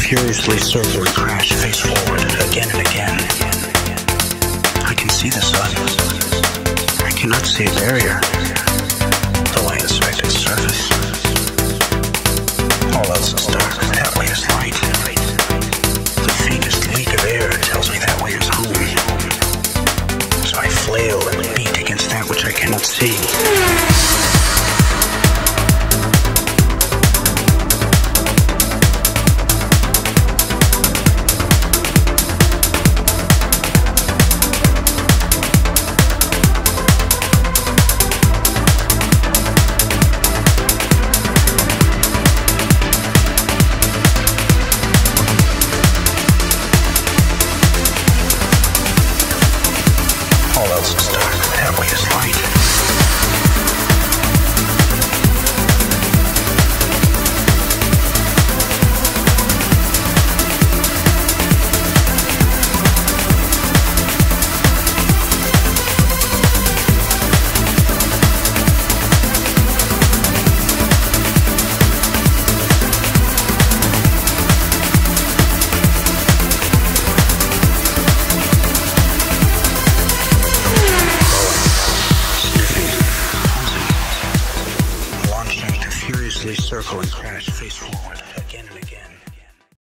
furiously circle and crash face forward again and again. I can see the sun. I cannot see a barrier, though I inspect its surface. All else is dark, that way is light. The faintest leak of air tells me that way is home. So I flail and beat against that which I cannot see. All else is dark, that way is light. Furiously circle and crash face forward again and again.